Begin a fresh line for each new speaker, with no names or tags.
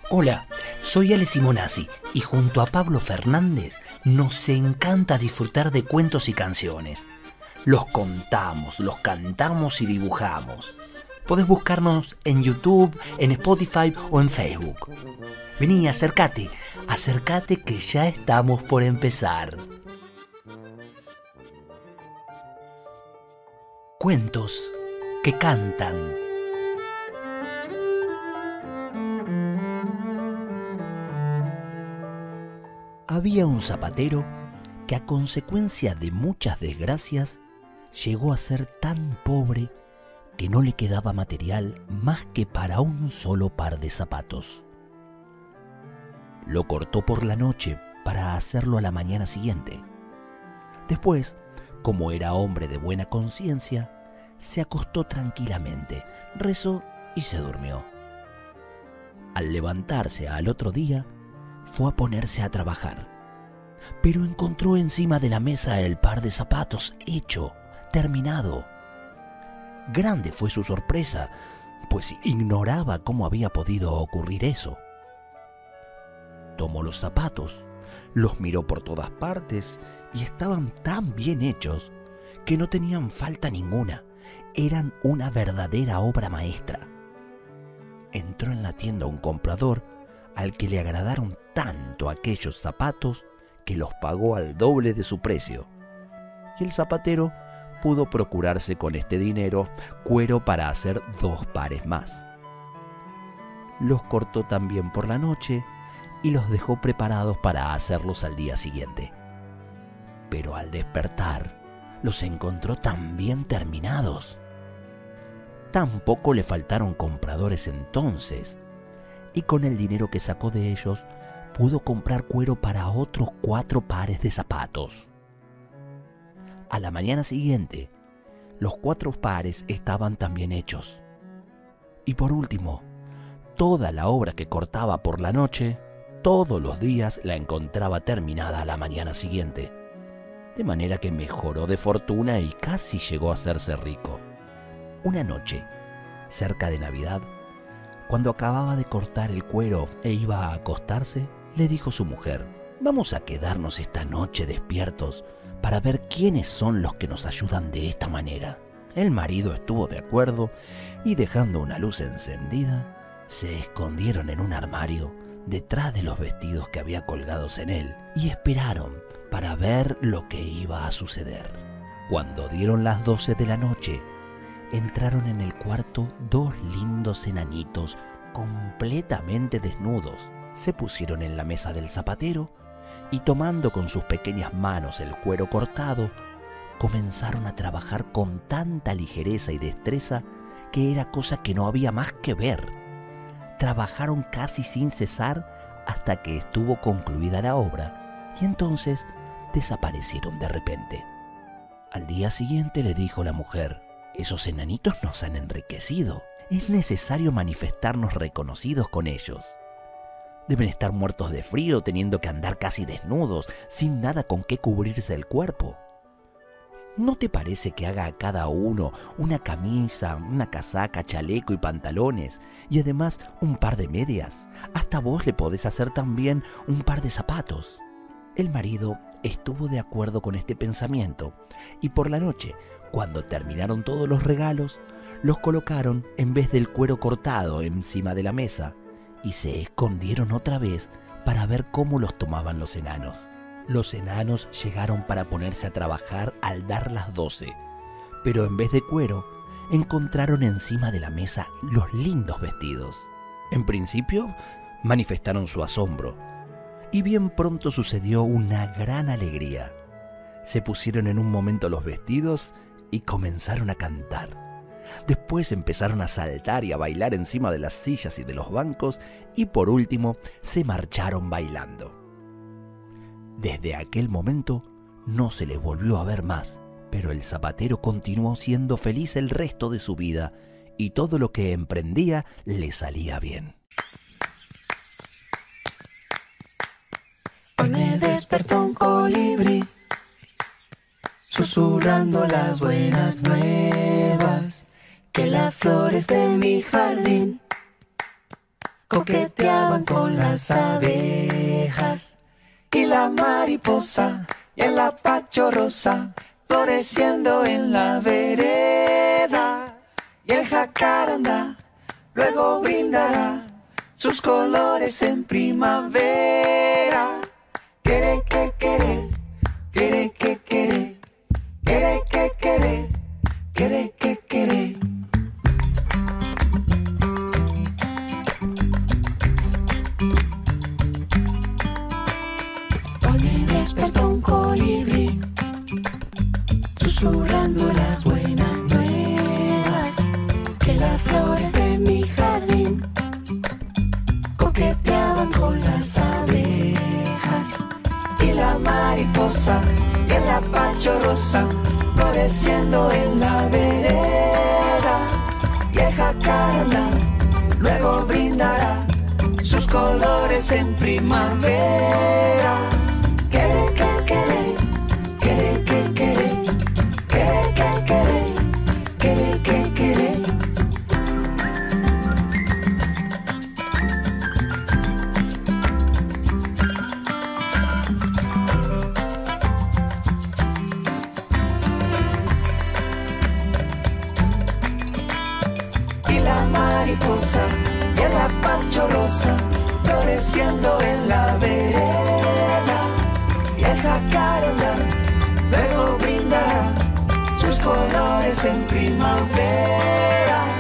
Hola, soy Ale Simonazzi y junto a Pablo Fernández nos encanta disfrutar de cuentos y canciones. Los contamos, los cantamos y dibujamos. Podés buscarnos en YouTube, en Spotify o en Facebook. Vení, acércate que ya estamos por empezar. Cuentos que cantan. Había un zapatero que a consecuencia de muchas desgracias llegó a ser tan pobre que no le quedaba material más que para un solo par de zapatos. Lo cortó por la noche para hacerlo a la mañana siguiente. Después, como era hombre de buena conciencia, se acostó tranquilamente, rezó y se durmió. Al levantarse al otro día, fue a ponerse a trabajar, pero encontró encima de la mesa el par de zapatos hecho, terminado. Grande fue su sorpresa, pues ignoraba cómo había podido ocurrir eso. Tomó los zapatos, los miró por todas partes y estaban tan bien hechos que no tenían falta ninguna. Eran una verdadera obra maestra. Entró en la tienda un comprador al que le agradaron tanto aquellos zapatos que los pagó al doble de su precio. Y el zapatero pudo procurarse con este dinero cuero para hacer 2 pares más. Los cortó también por la noche y los dejó preparados para hacerlos al día siguiente. Pero al despertar, los encontró tan bien terminados. Tampoco le faltaron compradores entonces, y con el dinero que sacó de ellos, pudo comprar cuero para otros 4 pares de zapatos. A la mañana siguiente, los 4 pares estaban también hechos. Y por último, toda la obra que cortaba por la noche, todos los días la encontraba terminada a la mañana siguiente. De manera que mejoró de fortuna y casi llegó a hacerse rico. Una noche, cerca de Navidad, cuando acababa de cortar el cuero e iba a acostarse, le dijo su mujer: «Vamos a quedarnos esta noche despiertos para ver quiénes son los que nos ayudan de esta manera». El marido estuvo de acuerdo y, dejando una luz encendida, se escondieron en un armario detrás de los vestidos que había colgados en él y esperaron para ver lo que iba a suceder. Cuando dieron las 12 de la noche, entraron en el cuarto 2 lindos enanitos completamente desnudos. Se pusieron en la mesa del zapatero y, tomando con sus pequeñas manos el cuero cortado, comenzaron a trabajar con tanta ligereza y destreza que era cosa que no había más que ver. Trabajaron casi sin cesar hasta que estuvo concluida la obra y entonces desaparecieron de repente. Al día siguiente le dijo la mujer: «Esos enanitos nos han enriquecido. Es necesario manifestarnos reconocidos con ellos. Deben estar muertos de frío, teniendo que andar casi desnudos, sin nada con qué cubrirse el cuerpo. ¿No te parece que haga a cada uno una camisa, una casaca, chaleco y pantalones, y además un par de medias? Hasta vos le podés hacer también un par de zapatos». El marido estuvo de acuerdo con este pensamiento, y por la noche, cuando terminaron todos los regalos, los colocaron en vez del cuero cortado encima de la mesa y se escondieron otra vez para ver cómo los tomaban los enanos. Los enanos llegaron para ponerse a trabajar al dar las 12, pero en vez de cuero, encontraron encima de la mesa los lindos vestidos. En principio, manifestaron su asombro, y bien pronto sucedió una gran alegría. Se pusieron en un momento los vestidos y comenzaron a cantar. Después empezaron a saltar y a bailar encima de las sillas y de los bancos, y por último se marcharon bailando. Desde aquel momento no se les volvió a ver más, pero el zapatero continuó siendo feliz el resto de su vida y todo lo que emprendía le salía bien.
Hoy me despertó un colibrí, susurrando las buenas nuevas, que las flores de mi jardín coqueteaban con las abejas. Y la mariposa y el lapacho rosa floreciendo en la vereda. Y el jacarandá luego brindará sus colores en primavera. Quere que quere, quere que quere, quere que quere, quere que quere. Hoy despertó un colibrí, susurrando las buenas nuevas, que las flores de mi jardín coqueteaban con las abejas. Y la mariposa y el lapacho rosa floreciendo en la vereda. Y el jacarandá luego brindará sus colores en primavera. Quere que quere, quere que quere, quere que quere, quere que quere. Y la mariposa y el lapacho rosa floreciendo en la vereda. Y el jacarandá luego brindará sus colores en primavera.